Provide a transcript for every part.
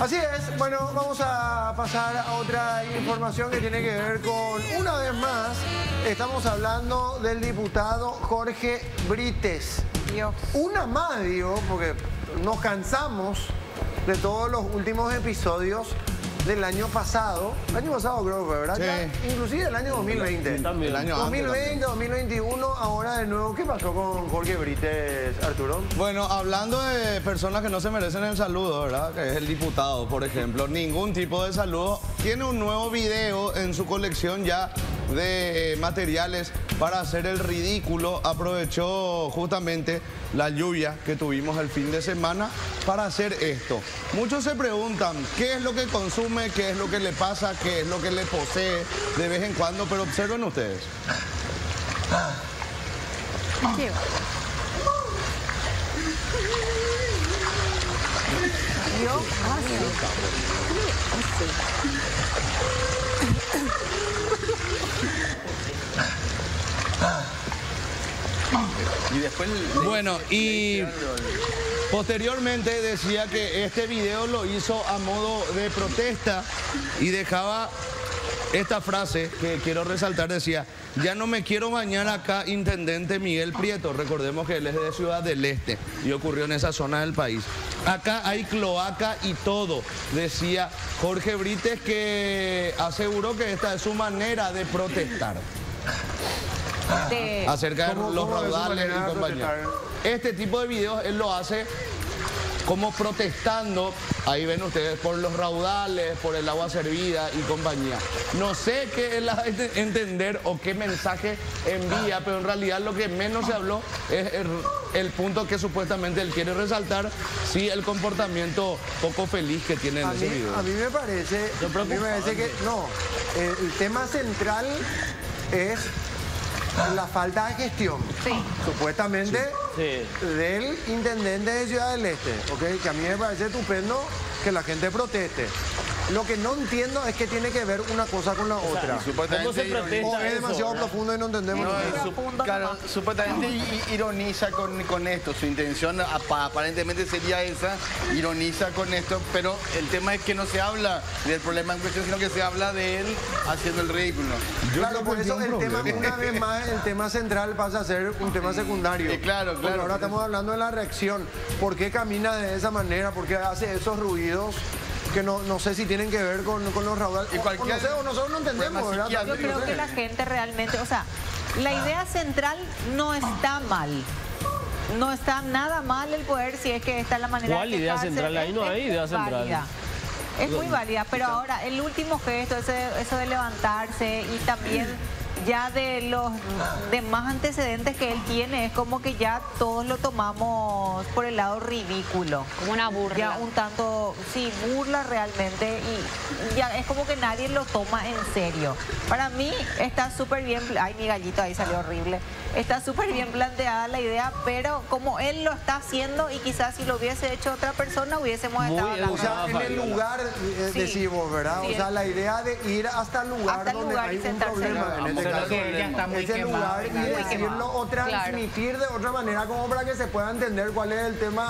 Así es, bueno, vamos a pasar a otra información que tiene que ver con, una vez más, estamos hablando del diputado Jorge Brites. Dios. Una más, digo, porque nos cansamos de todos los últimos episodios del año pasado. El año pasado creo que fue, ¿verdad? Sí. Ya, inclusive el año 2020. También. El año 2020, 2021, ahora de nuevo. ¿Qué pasó con Jorge Brites, Arturo? Bueno, hablando de personas que no se merecen el saludo, ¿verdad? Que es el diputado, por ejemplo. Ningún tipo de saludo. Tiene un nuevo video en su colección ya de materiales para hacer el ridículo. Aprovechó justamente la lluvia que tuvimos el fin de semana para hacer esto. Muchos se preguntan qué es lo que consume, qué es lo que le pasa, qué es lo que le posee de vez en cuando, pero observen ustedes. ¿Qué? Dios Y después... Bueno, y posteriormente decía que este video lo hizo a modo de protesta y dejaba esta frase que quiero resaltar, decía: ya no me quiero bañar acá, intendente Miguel Prieto. Recordemos que él es de Ciudad del Este y ocurrió en esa zona del país. Acá hay cloaca y todo, decía Jorge Brites, que aseguró que esta es su manera de protestar acerca de los ¿Cómo es su raudales manera y de compañía. protestar? Este tipo de videos él lo hace como protestando, ahí ven ustedes, por los raudales, por el agua servida y compañía. No sé qué él ha de entender o qué mensaje envía, pero en realidad lo que menos se habló es el punto que supuestamente él quiere resaltar, sí, el comportamiento poco feliz que tiene en ese video. A mí me parece que no, el tema central es la falta de gestión, Sí. supuestamente, del intendente de Ciudad del Este, ¿ok? Que a mí me parece estupendo que la gente proteste. Lo que no entiendo es que tiene que ver una cosa con la otra. Supuestamente ¿Cómo se protesta? O es eso, demasiado ¿verdad? profundo y no entendemos. Claro, supuestamente ironiza con esto. Su intención aparentemente sería esa, ironiza con esto, pero el tema es que no se habla del problema en cuestión, sino que se habla de él haciendo el ridículo. Claro, por eso el tema, una vez más, el tema central pasa a ser un tema secundario. Claro, Porque claro. ahora estamos hablando de la reacción. ¿Por qué camina de esa manera? ¿Por qué hace esos ruidos? Que no sé si tienen que ver con los raudales. Y cualquier- no sé, o nosotros no entendemos, problema ¿verdad? Yo creo que la gente realmente, o sea, la idea central no está mal. No está nada mal el poder si es que esta es la manera ¿Cuál de idea quejarse. central? Ahí no hay Es idea muy central. válida. Es muy válida, pero ahora el último gesto, eso de levantarse y también ya de los demás antecedentes que él tiene, es como que ya todos lo tomamos por el lado ridículo. Como una burla. Ya un tanto, sí, burla realmente, y ya es como que nadie lo toma en serio. Para mí está súper bien, ay, mi gallito ahí salió horrible, está súper bien planteada la idea, pero como él lo está haciendo y quizás si lo hubiese hecho otra persona hubiésemos Muy estado hablando. O sea, en el lugar, Sí. decís vos, ¿verdad? Sí. O sea, la idea de ir hasta el lugar Hasta el donde lugar hay y un sentarse. problema, en este Vamos a caso, que ella está ese lugar, y muy decirlo quemado. o transmitir de otra manera como para que se pueda entender cuál es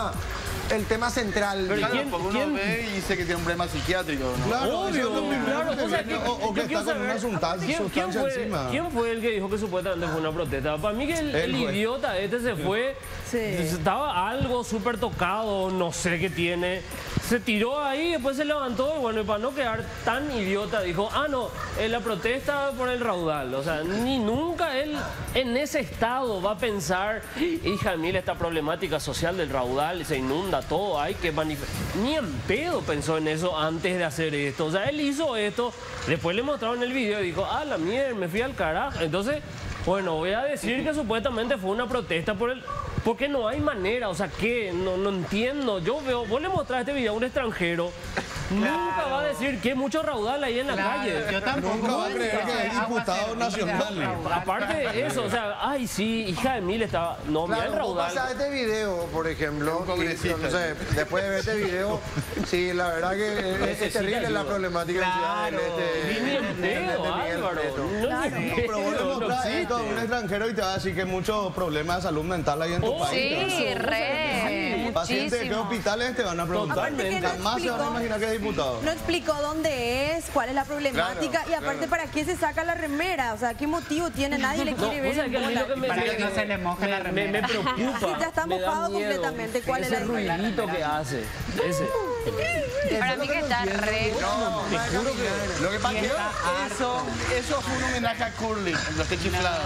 el tema central. Pero Claro, ¿quién- porque uno quién- ve y dice que tiene un problema psiquiátrico, ¿no? Claro, Obvio, eso es lo primero claro, que o sea, viene, que- o que yo quiero está con una saber, sustancia encima. ¿Quién fue el que dijo que supuestamente fue una protesta? Para mí que el Él fue. idiota este se fue, estaba algo súper tocado, no sé qué tiene, se tiró ahí, después se levantó y bueno, y para no quedar tan idiota dijo, ah no, la protesta por el raudal. O sea, ni nunca él en ese estado va a pensar, hija mira esta problemática social del raudal, se inunda todo, hay que manifestar. Ni en pedo pensó en eso antes de hacer esto. O sea, él hizo esto, después le mostraron el video y dijo, ah, la mierda, me fui al carajo. Entonces, bueno, voy a decir que supuestamente fue una protesta por el... Porque no hay manera, o sea, ¿qué? No entiendo. Yo veo, vos le mostrás este video a un extranjero, nunca va a decir que hay mucho raudal ahí en la calle. Yo tampoco. Nunca va a creer que es diputado nacional. Aparte de eso, o sea, ay sí, hija de mil estaba... No, mira el Claro, vos raudal. pasás este video, por ejemplo, Un congresista. y, no sé, después de ver este video, sí, la verdad que es terrible la ayuda. problemática en Ciudad del Este. Ni en pedo, Miguel Álvaro. Prieto. No, ni en Pero vos le pedo, no mostrás existe. esto a un extranjero y te va a decir que hay muchos problemas de salud mental ahí en tu país. Sí, re, Pacientes de qué muchísimo. hospitales te van a preguntar. Aparte que él Jamás se van a explicó- imaginar que es Diputado. No explicó dónde es, cuál es la problemática Claro, y aparte para qué se saca la remera. O sea, ¿qué motivo tiene? Nadie le quiere ver en bola. Para que no se le moje la remera. Me preocupa. Sí, ya está me da mojado miedo. completamente. ¿Cuál es la Ese ruidito que hace. Ese. Para mí que está re... Te juro que... Lo que pasa es que eso fue un homenaje a Curly, los que chiflados.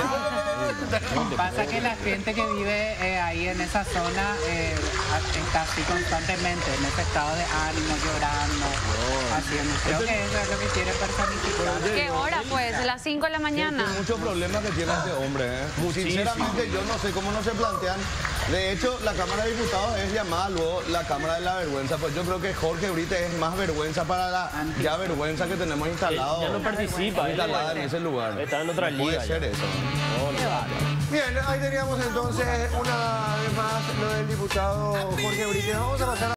Pasa que la gente que vive ahí en esa zona está así constantemente, en ese estado de ánimo, llorando, haciendo. Creo que eso es lo que quiere personificar. ¿Qué hora pues? ¿Las 5 de la mañana? Hay muchos problemas que tiene este hombre, ¿eh? Sinceramente, yo no sé cómo no se plantean. De hecho, la Cámara de Diputados es llamada luego la Cámara de la Vergüenza. Pues yo creo que Jorge ahorita es más vergüenza para la ya vergüenza que tenemos instalado. Ya no participa. Instalada en ese lugar. Está en otra No puede liga ser ya. eso. Bien, ahí teníamos entonces una vez más lo del diputado Jorge Brites. Vamos a pasar a